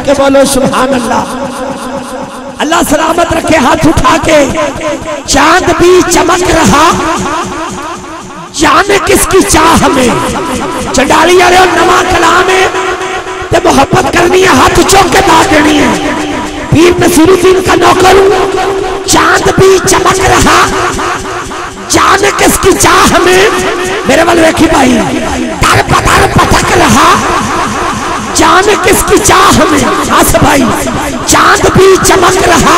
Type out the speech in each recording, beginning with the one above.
کے بولو سبحان اللہ۔ اللہ سلامت رکھے، ہاتھ اٹھا کے۔ چاند بھی چمک رہا جانے کس کی چاہ میں، چنڈالی آرے اور نواں کلام ہے تے محبت کرنی ہے، ہاتھ چوک کے داد دینی ہے۔ پیر نصیر الدین کا نوکر ہوں، چاند بھی چمک رہا جانے کس کی چاہ میں، میرے والے رکھی بھائی، در پتر پتک رہا جانے کس کی چاہ میں۔ آس بھائی، چاند بھی چمک رہا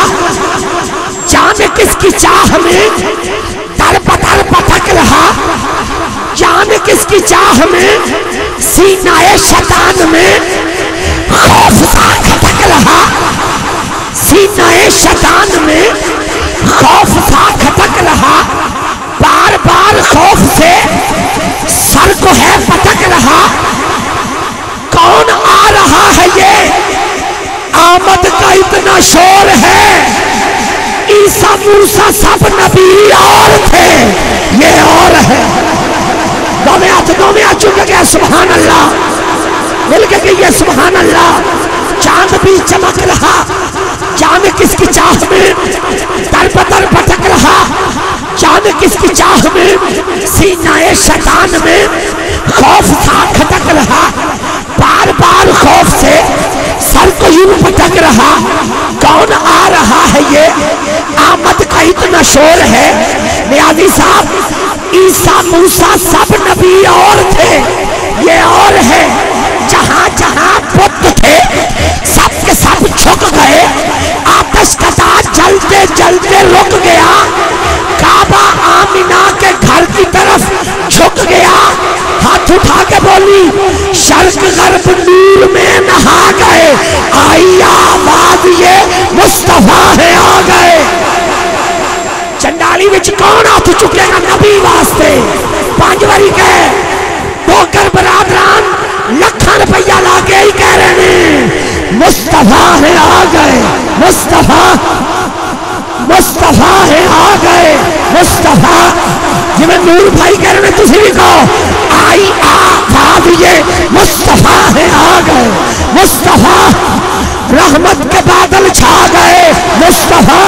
جانے کس کی چاہ میں، در پتر پتک رہا جانے کس کی چاہ میں، سینہ شیطان میں خوف سا کھٹک رہا، سینہ شیطان میں خوف سا کھٹک رہا، بار بار خوف سے سر کو ہے پٹک رہا۔ کون آ رہا ہے یہ، آمد کا اتنا شور ہے، عیسیٰ موسیٰ سب نبی اور تھے، یہ اور ہے۔ دو میں ہاتھ چکے گئے سبحان اللہ، مل کے گئے سبحان اللہ۔ چاند بھی چمک رہا جانے کس کی چاہ میں، در بدر بھٹک رہا جانے کس کی چاہ میں، سینہ شیطان میں خوف تھا کھٹک رہا، بار بار خوف سے سر کو یوں پٹک رہا۔ کون آ رہا ہے یہ، آمد کا اتنا شور ہے۔ نیازی صاحب، عیسیٰ موسیٰ سب نبی اور تھے، یہ اور ہے۔ جہاں جہاں بت تھے سب کے سب جھک گئے، آتش کا تاج جلتے جلتے رک گیا، کعبہ آمینہ کے گھر کی طرف جھک گیا۔ ہاتھ اٹھا کے بولی، شرق غرب نور میں نہا گئے، آئی آواز یہ مصطفیٰ ہے آ گئے۔ چنڈالی وچ کون ہاتھ چکے گا نبی واسطے؟ پانچ باری کہے، ٹوکر برادران لکھاں روپیہ لا کے ہی کہہ رہے ہیں مصطفیٰ ہے آ گئے، مصطفیٰ مصطفیٰ ہے آ گئے، مصطفیٰ۔ جی میں نور بھائی کہہ رہے ہیں تسی بھی کہو، آئی آواز یہ مصطفیٰ ہے آ گئے، مصطفیٰ۔ رحمت کے بادل چھا گئے، مصطفیٰ۔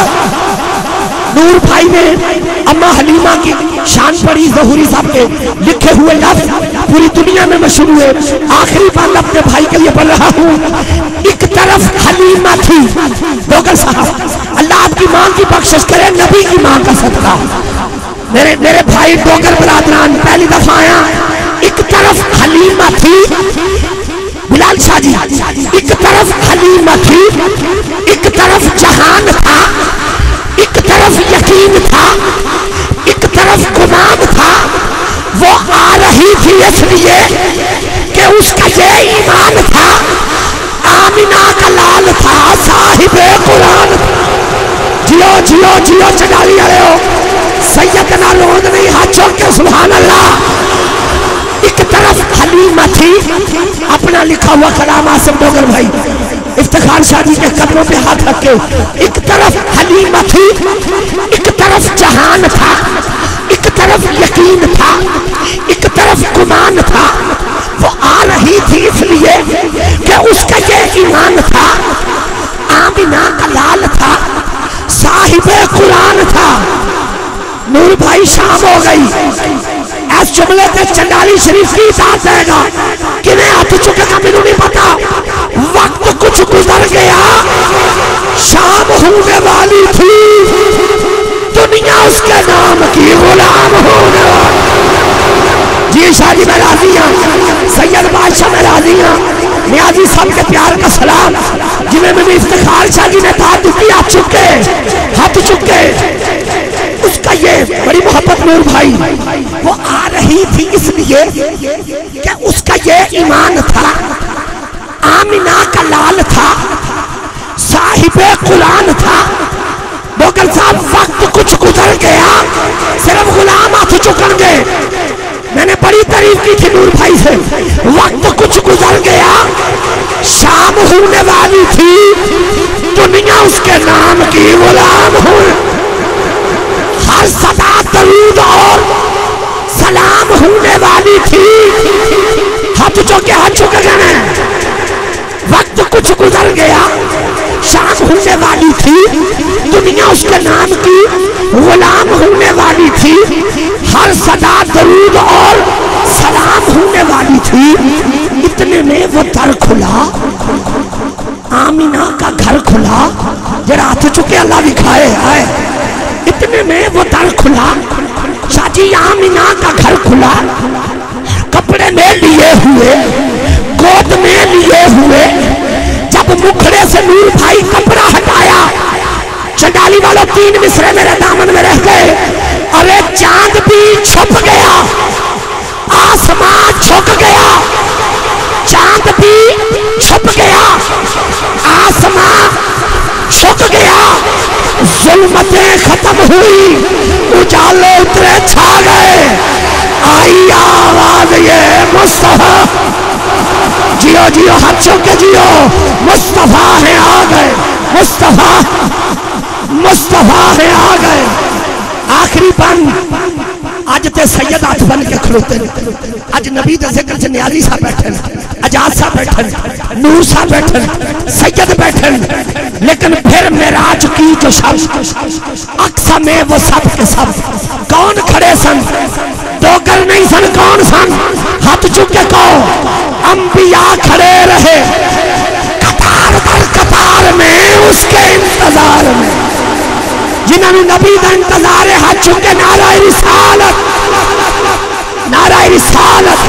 نور بھائی نے اماں حلیمہ کی شان پڑھی، ظہوری صاحب کے لکھے ہوئے لفظ پوری دنیا میں مشہور ہوئے۔ آخری بات اپنے بھائی کے لیے پڑھ رہا ہوں۔ ایک طرف حلیمہ تھی، ڈوگر صاحب اللہ آپ کی ماں کی بخشش کرے، نبی کی ماں کا صدقہ۔ میرے بھائی ڈوگر برادران پہلی دفعہ آیا، ایک طرف حلیمہ تھی، بلال شاہ جی، ایک طرف حلیمہ تھی، ایک طرف جہان تھا، ایک طرف یقین تھا، ایک طرف گمان تھا۔ وہ آ رہی تھی اس لیے کہ اس کا یہ ایمان تھا، آمینہ کا لال تھا، صاحب قرآن تھا۔ جیو جیو جیو چنڈالی آئے ہو، سیدنا لوند نہیں، ہاتھ چوک کے سبحان اللہ۔ ایک طرف حلیمہ تھی، اپنا لکھا ہوا کلام آصف ڈوگر بھائی افتخار شاہ جی کے قدموں پہ ہاتھ رکھ کے، ایک طرف حلیمہ تھی، ایک طرف جہان تھا، ایک طرف یقین تھا، ایک طرف گمان تھا۔ وہ آ رہی تھی اس لیے کہ اس کا یہ ایمان تھا، آمینہ کا لال تھا، صاحب قرآن تھا۔ نور بھائی شام ہو گئی، اس جملے تے چنڈالی شریف کی اطاعت دے گا، کنہیں ہاتھ چکے گا مجھے نہیں پتا۔ وقت کچھ گزر گیا، شام ہونے والی تھی، دنیا اس کے نام کی غلام ہونے والی۔ جی شاہ جی میں راضی ہوں، سید بادشاہ میں راضی ہوں، نیازی صاحب کے پیار کا سلام جنہیں میں افتخار شاہ جی نے بات دی، ہاتھ چکے ہاتھ چکے۔ اس کا یہ بڑی محبت نور بھائی، وہ آ رہی تھی اس لیے کہ اس کا یہ ایمان تھا، آمینہ کا لال تھا، صاحب قرآن تھا۔ ڈوگر صاحب وقت کچھ گزر گیا، صرف غلام ہاتھ چکن گے۔ میں نے بڑی تعریف کی تھی نور بھائی سے، وقت کچھ گزر گیا، شام ہونے والی تھی، دنیا اس کے نام کی غلام ہوئے۔ ہر صدا درود اور سلام ہونے والی تھی۔ ہاتھ چکے گئے، وقت کچھ گزر گیا، شام ہونے والی تھی، دنیا اس کے نام کی غلام ہونے والی تھی، ہر صدا درود اور سلام ہونے والی تھی۔ اتنے میں وہ در کھلا، آمینہ کا گھر کھلا، ذرا ہاتھ چکے اللہ دکھائے آئے، اتنے میں وہ در کھلا، شاجی آمینہ کا گھر کھلا، کپڑے میں لیے ہوئے، گود میں لیے ہوئے، جب مکھڑے سے نور بھائی کپڑا ہٹایا، چنڈالی والوں 3 مصرے میرے دامن میں رہ گئے، ارے چاند بھی چھپ گیا، آسمان جھک گیا، چاند بھی چھپ گیا، آسمان جھک گیا، ظلمتیں ختم ہوئی، اجالے اترے چھا گئے، آئی آواز یہ مصطفیٰ، جیو جیو ہاتھوں کے جیو، مصطفیٰ ہیں آ گئے، مصطفیٰ ہیں آ گئے۔ آخری بند اج تے سید ہاتھ بن کے کھلوتے ہیں، اج نبی دے ذکر چ نیازی صاحب بیٹھے ہیں، اجاز صاحب بیٹھے ہیں، نور صاحب بیٹھے ہیں، سید بیٹھے ہیں، لیکن پھر معراج کی جو شب اقصا میں وہ سب کے سب کون کھڑے سن؟ دوگر نہیں سن، کون سن؟ ہاتھ چک کے کہو، انبیاء کھڑے رہے قطار در قطار میں اس کے انتظار میں، جنہوں نے نبی دا انتظار ہے، ہاتھ چک کے نعرہ رسالت، نعرہ رسالت۔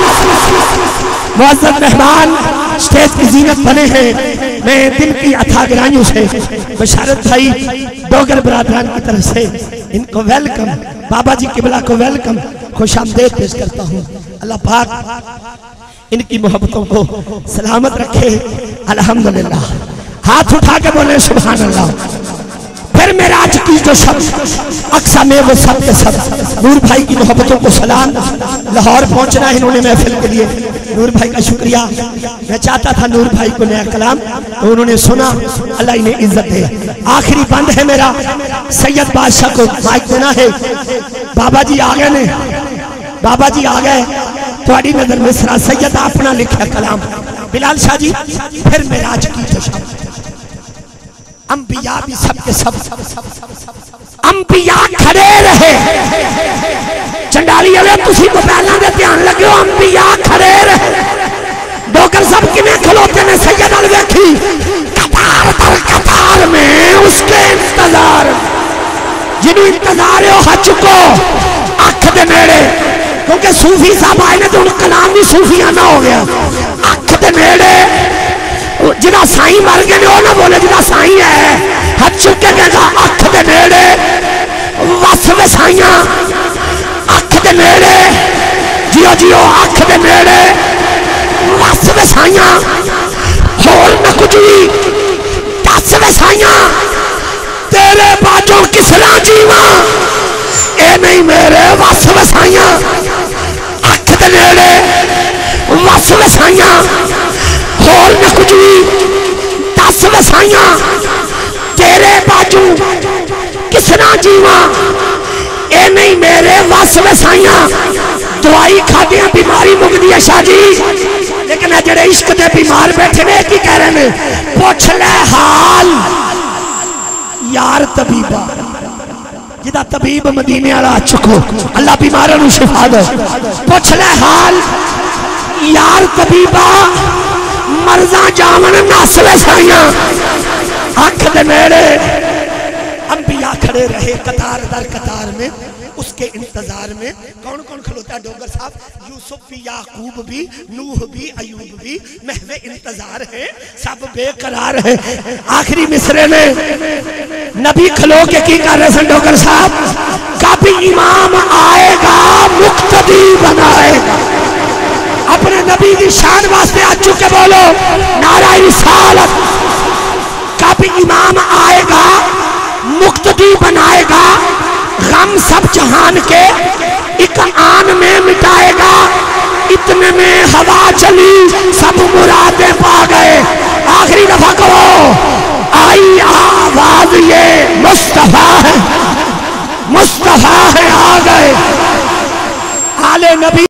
معزز مہمان سٹیج کی زینت بنے ہیں، میں دل کی اتھا گرائیوں سے بشارت بھائی ڈوگر برادران کی طرف سے ان کو ویلکم، بابا جی قبلہ کو ویلکم، خوش آمدید پیش کرتا ہوں۔ اللہ پاک ان کی محبتوں کو سلامت رکھے، الحمدللہ۔ ہاتھ اٹھا کے بولے سبحان اللہ۔ پھر معراج کی جو شب اقصا میں وہ سب کے سب نور بھائی کی محبتوں کو سلام۔ لاہور پہنچنا ہے انہوں نے محفل کے لیے، نور بھائی کا شکریہ۔ میں چاہتا تھا نور بھائی کو نیا کلام، تو انہوں نے سنا، اللہ انہیں عزت دے۔ آخری بند ہے میرا، سید بادشاہ کو مائک دینا ہے۔ بابا جی آ گئے نے، بابا جی آ گئے، تھوڑی نظر میں سرا سید اپنا لکھا کلام۔ بلال شاہ جی پھر معراج کی جو شب انبیاء بھی سب کے سب انبیاء کھڑے رہے، چنڈالی علیہ تسی کو پہلا دے دھیان لگے ہو، انبیاء کھڑے رہے، ڈوگر سب کنے کھلوتے نے سید الویکھی قطار در قطار میں اس کے انتظار، جنہوں انتظار ہو ہاتھ چکو اکھ دے نیڑے، کیونکہ صوفی صاحب آئے نے تو ان کلام بھی صوفیانہ ہو گیا، اکھ دے نیڑے جدا سائیں مر گئے نے وہ نہ بولے جدا سائیں ہے، ہاتھ چکے کہتا اکھ دے نیڑے وصف سائیاں، اکھ دے نیڑے جیو جیو اکھ دے نیڑے وصف سائیاں، ہور نہ کچھ بھی دس سائیاں، تیرے باجوں کسنا جیواں، اے نہیں میرے وصف سائیاں، اکھ دے نیڑے وصف سائیاں، اور نہ کچھ بھی دس وسائیاں، تیرے باجو کسنا جیواں، اے نہیں میرے وس وسائیاں، دوائی کھا دیا بیماری مگدی ہے شاہ جی، لیکن جڑے عشق دے بیمار بیٹھے نے کی کہہ رہے ہیں، پوچھ لے حال یار طبیبہ، جدا طبیب مدینے والا چکو، اللہ بیماروں نو شفا دے، پوچھ لے حال یار طبیبہ، مرزاں جامن نسل سائیاں، آنکھ دے نیڑے انبیاء کھڑے رہے قطار در قطار میں اس کے انتظار میں۔ کون کون کھلوتا ہے ڈوگر صاحب؟ یوسف بھی، یعقوب بھی، نوح بھی، ایوب بھی محو انتظار ہے، سب بے قرار ہے۔ آخری مصرے میں نبی کھلو کے کی کر رہے سن ڈوگر صاحب، کبھی امام آئے گا مقتدی بنائے گا، اپنے نبی کی شان واسطے آج چکے بولو نعرہ رسالت، کبھی امام آئے گا مقتدی بنائے گا، غم سب جہان کے ایک آن میں مٹائے گا، اتنے میں ہوا چلی سب مرادیں پا گئے۔ آخری دفعہ کہو آئی آواز یہ مصطفیٰ ہے، مصطفیٰ ہے آ گئے، آل نبی